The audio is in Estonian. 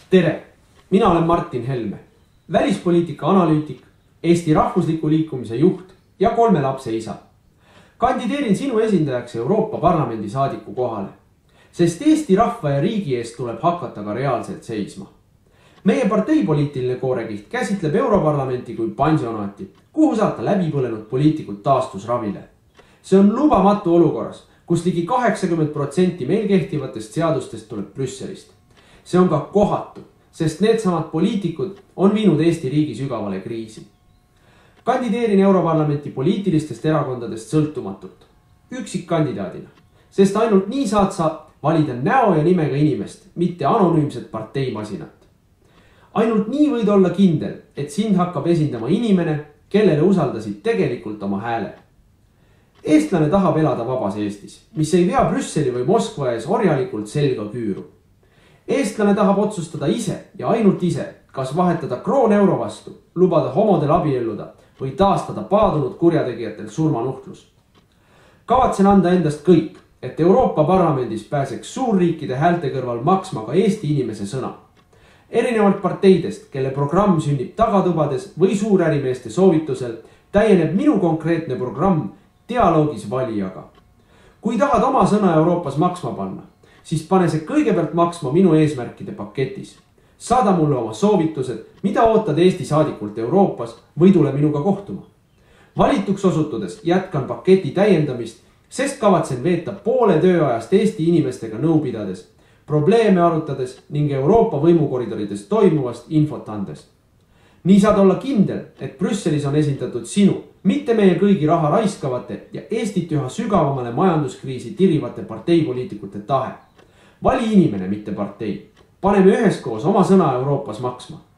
Tere! Mina olen Martin Helme, välispoliitika analüütik, Eesti rahvusliku liikumise juht ja 3 lapse isa. Kandideerin sinu esindajaks Euroopa Parlamendi saadiku kohale, sest Eesti rahva ja riigi eest tuleb hakata ka reaalselt seisma. Meie parteipoliitiline koorekiht käsitleb Europarlamenti kui pansionaati, kuhu saata läbipõlenud poliitikud taastusravile. See on lubamatu olukorras, kus ligi 80% meil kehtivatest seadustest tuleb Brüsselist. See on ka kohatu, sest needsamad poliitikud on viinud Eesti riigi sügavale kriisi. Kandideerin Europarlamenti poliitilistest erakondadest sõltumatult, üksikkandidaadina, sest ainult nii saad sa valida näo ja nimega inimest, mitte anonüümset parteimasinat. Ainult nii võid olla kindel, et sind hakkab esindama inimene, kellele usaldasid tegelikult oma hääle. Eestlane tahab elada vabas Eestis, mis ei vea Brüsseli või Moskva ees orjalikult selga küüru. Eestlane tahab otsustada ise ja ainult ise, kas vahetada kroon euro vastu, lubada homodel abielluda või taastada paadunud kurjategijatel surmanuhtlus. Kavatsen anda endast kõik, et Euroopa Parlamendis pääseks suurriikide häälte kõrval maksma ka Eesti inimese sõna. Erinevalt parteidest, kelle programm sünnib tagatubades või suurärimeeste soovitusel, täieneb minu konkreetne programm dialoogis valijaga. Kui tahad oma sõna Euroopas maksma panna, siis pane see kõigepealt maksma minu eesmärkide paketis. Saada mulle oma soovitused, mida ootad Eesti saadikult Euroopas või tule minuga kohtuma. Valituks osutudes jätkan paketi täiendamist, sest kavatsen veeta poole tööajast Eesti inimestega nõu pidades, probleeme arutades ning Euroopa võimukoridorides toimuvast infot andes. Nii saad olla kindel, et Brüsselis on esindatud sinu, mitte meie kõigi raha raiskavate ja Eestit üha sügavamale majanduskriisi tirivate parteipoliitikute tahe. Vali inimene, mitte partei. Paneme üheskoos oma sõna Euroopas maksma.